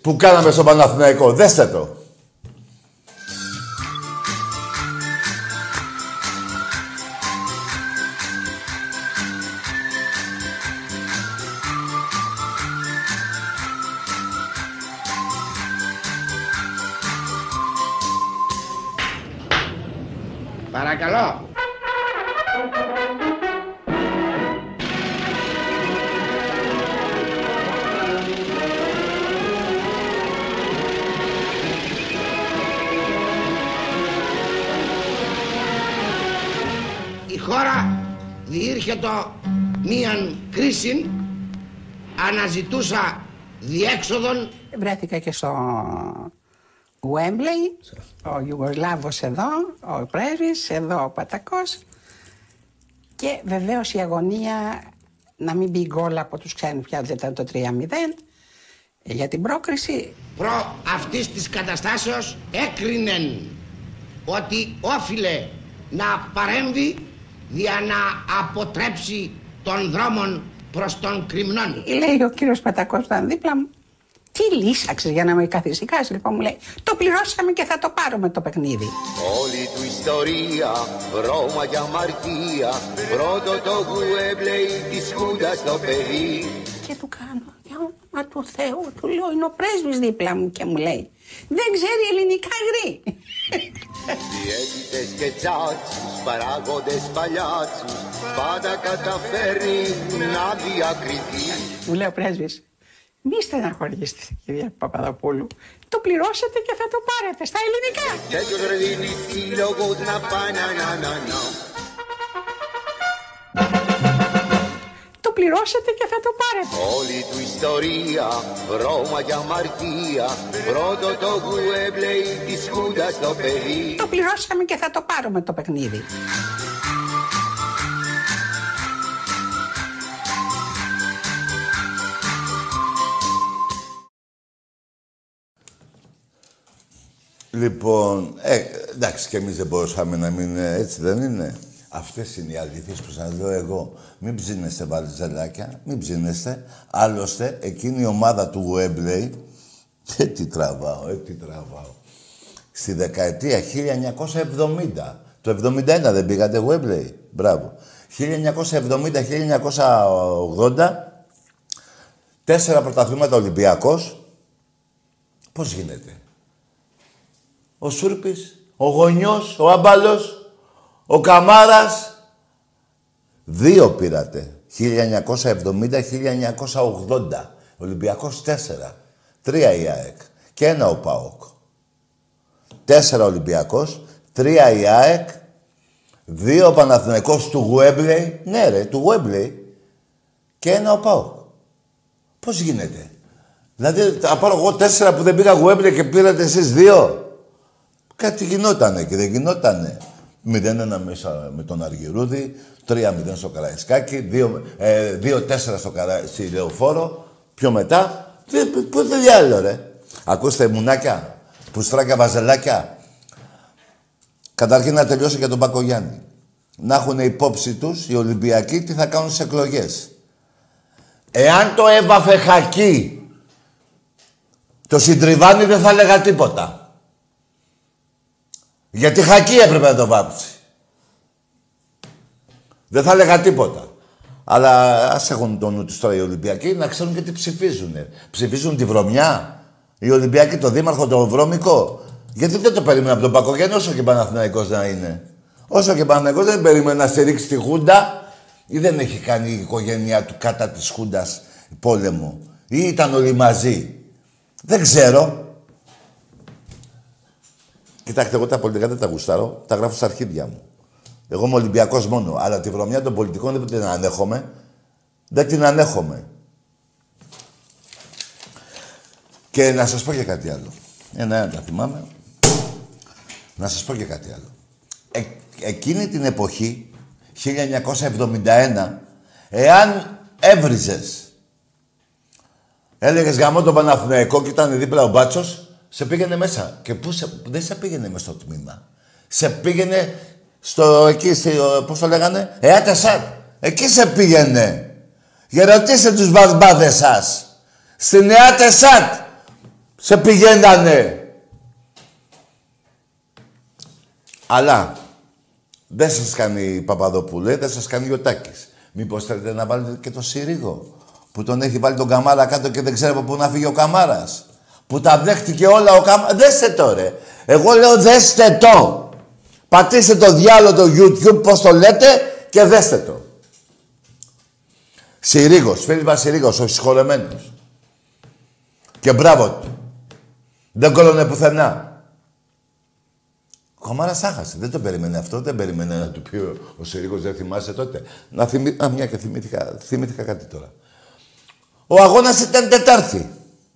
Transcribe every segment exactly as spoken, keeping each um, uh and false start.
που κάναμε στο Παναθηναϊκό. Δέστε το. Παρακαλώ. Η χώρα διήρχετο μίαν κρίση, αναζητούσα διέξοδον. Βρέθηκα και στο Γουέμπλεϊ, ο Ιουγκοσλάβος εδώ, ο πρέσβης, εδώ ο Πατακός και βεβαίως η αγωνία να μην μπει γκολ από τους ξένους, πια δεν ήταν το τρία μηδέν για την πρόκριση. Προ αυτής της καταστάσεως έκρινεν ότι όφιλε να παρέμβει για να αποτρέψει των δρόμων προς τον κρυμνόν. Λέει ο κύριος Πατακός ήταν δίπλα μου. Τι λύσαξες για να με καθησυχάσεις, λοιπόν, μου λέει. Το πληρώσαμε και θα το πάρουμε το παιχνίδι. Όλη του ιστορία, βρώμα για αμαρτία, πρώτο το Γουέμπλεϊ της Χούντας το παιδί. Και του κάνω, για όνομα του Θεού, του λέω, είναι ο πρέσβης δίπλα μου και μου λέει, δεν ξέρει ελληνικά γρή. Διαίτητες και τσάτσους, παράγοντες παλιάτσους, πάντα καταφέρνει να διακριθεί. Μου λέει ο πρέσβης, μη στεναχωρήσετε, κυρία Παπαδοπούλου. Το πληρώσετε και θα το πάρετε στα ελληνικά. Τέτοιος ρε δίνει σύλλογος να πάει να να να να. Το πληρώσετε και θα το πάρετε. Όλη του ιστορία, βρώμα για αμαρτία, πρώτο το Γουέμπλεϊ της Χούντας το παιδί. Το πληρώσαμε και θα το πάρουμε το παιχνίδι. Λοιπόν, ε, εντάξει, και εμείς δεν μπορούσαμε να μην έτσι, δεν είναι. Αυτές είναι οι αλήθειες που σας λέω εγώ. Μην ψήνεστε βαλιζελάκια, μην ψήνεστε. Άλλωστε, εκείνη η ομάδα του Γουέμπλεϊ, ε, τι τραβάω, ε, τι τραβάω. Στη δεκαετία χίλια εννιακόσια εβδομήντα, το εβδομήντα ένα δεν πήγατε Γουέμπλεϊ, μπράβο. χίλια εννιακόσια εβδομήντα χίλια εννιακόσια ογδόντα, τέσσερα πρωταθλήματα Ολυμπιακός. Πώς γίνεται. Ο Σούρπης, ο Γονιός, ο Άμπαλος, ο Καμάρας. Δύο πήρατε. χίλια εννιακόσια εβδομήντα χίλια εννιακόσια ογδόντα. Ολυμπιακός τέσσερα. Τρία η ΑΕΚ. Και ένα ο ΠΑΟΚ. Τέσσερα Ολυμπιακός. Τρία η ΑΕΚ. Δύο ο Παναθηναϊκός του Γουέμπλεϊ. Ναι ρε, του Γουέμπλεϊ. Και ένα ο ΠΑΟΚ. Πώς γίνεται. Δηλαδή, θα πάρω εγώ τέσσερα που δεν πήγα Γουέμπλεϊ και πήρατε εσείς δύο. Κάτι γινότανε και δεν γινότανε. μηδέν ένα μέσα με τον Αργυρούδη, τρία μηδέν στο Καραϊσκάκι, δύο τέσσερα στο Καρα... στη Λεωφόρο, πιο μετά. Πού δεν διάλειο, ρε. Ακούστε, μουνάκια, πουστράκια, βαζελάκια. Καταρχήν να τελειώσει για τον Μπακογιάννη. Να έχουν υπόψη τους οι Ολυμπιακοί τι θα κάνουν στις εκλογές. Εάν το έβαφε Χακί, το Συντριβάνι δεν θα έλεγα τίποτα. Γιατί Χακί έπρεπε να το βάψει. Δεν θα έλεγα τίποτα. Αλλά ας έχουν το νου τους τώρα οι Ολυμπιακοί να ξέρουν και τι ψηφίζουν. Ψηφίζουν τη βρωμιά. Οι Ολυμπιακοί, το δήμαρχο, το βρώμικο. Γιατί δεν το περίμενε από τον Πακογιάννη όσο και Παναθηναϊκός να είναι. Όσο και Παναθηναϊκός δεν περίμενε να στηρίξει τη Χούντα ή δεν έχει κάνει η οικογένειά του κατά της Χούντας πόλεμο. Ή ήταν όλοι μαζί. Δεν ξέρω. Κοιτάξτε, εγώ τα πολιτικά δεν τα γουστάρω, τα γράφω στα αρχίδια μου. Εγώ είμαι Ολυμπιακός μόνο, αλλά τη βρωμιά των πολιτικών δεν την ανέχομαι. Δεν την ανέχομαι. Και να σας πω και κάτι άλλο. Ένα-ένα τα θυμάμαι. Να σας πω και κάτι άλλο. Ε, εκείνη την εποχή, χίλια εννιακόσια εβδομήντα ένα, εάν έβριζες, έλεγες γαμώ τον Παναθηναϊκό και ήταν δίπλα ο Μπάτσος, σε πήγαινε μέσα. Και πού σε, δεν σε πήγαινε μέσα στο τμήμα. Σε πήγαινε στο εκεί, στο, πώς το λέγανε, Εάτε Σατ. Εκεί σε πήγαινε. Για ρωτήστε τους μπασμπάδες σας. Στην Εάτε Σατ. Σε πηγαίνανε. Αλλά δεν σας κάνει Παπαδοπούλου, δεν σας κάνει ο Τάκης. Μήπως θέλετε να βάλετε και το Συρίγο, που τον έχει βάλει τον Καμάρα κάτω και δεν ξέρω από πού να φύγει ο Καμάρας. Που τα δέχτηκε όλα ο Καμάρας. Δέστε το ρε. Εγώ λέω δέστε το. Πατήστε το διάλογο το YouTube, πώς το λέτε, και δέστε το. Συρίγος, Φίλιππας Συρίγος, ο συγχωρεμένος. Και μπράβο του. Δεν κόλλωνε πουθενά. Ο Καμάρας άχασε. Δεν το περίμενε αυτό. Δεν περίμενε να του πει ο, ο Συρίγος, δεν θυμάσαι τότε. Να θυμί... Α, μια και θυμήθηκα, θυμήθηκα κάτι τώρα. Ο αγώνας ήταν Τετάρτη.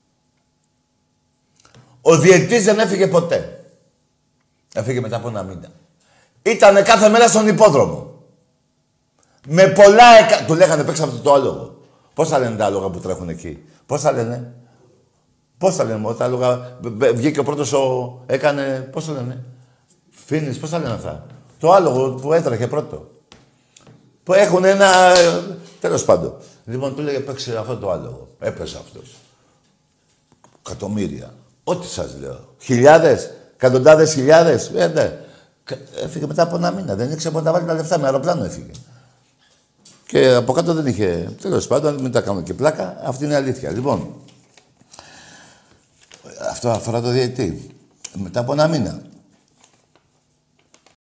Ο διαιτητής δεν έφυγε ποτέ. Έφυγε μετά από ένα μήνα. Ήτανε κάθε μέρα στον υπόδρομο. Με πολλά εκα... Του λέγανε παίξε αυτό το άλογο. Πώς θα λένε τα άλογα που τρέχουν εκεί. Πώς θα λένε. Πώς θα λένε. Τα άλογα... Βγήκε ο πρώτος ο... Έκανε... Πώς θα λένε. Φίνις. Πώς θα λένε αυτά. Το άλογο που έτρεχε πρώτο. Που έχουν ένα... Τέλος πάντων. Λοιπόν, του λέγε παίξε αυτό το άλογο. Έπεσε αυτός. Εκατομμύρια. Ό,τι σας λέω. Χιλιάδες. Εκατοντάδες χιλιάδες. Ε, ναι. Έφυγε μετά από ένα μήνα. Δεν ήξερε πότε να βάλει τα λεφτά. Με αεροπλάνο έφυγε. Και από κάτω δεν είχε. Τέλος πάντων, μην τα κάνουμε και πλάκα. Αυτή είναι η αλήθεια. Λοιπόν, αυτό αφορά το διαιτητή. Μετά από ένα μήνα.